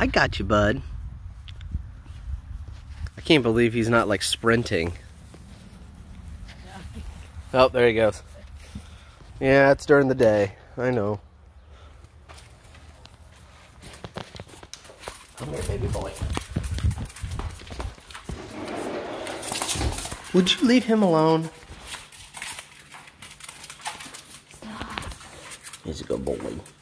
I got you, bud. I can't believe he's not like sprinting. Oh, there he goes. Yeah, it's during the day. I know. Come here, baby boy. Would you leave him alone? Stop. He's a good boy.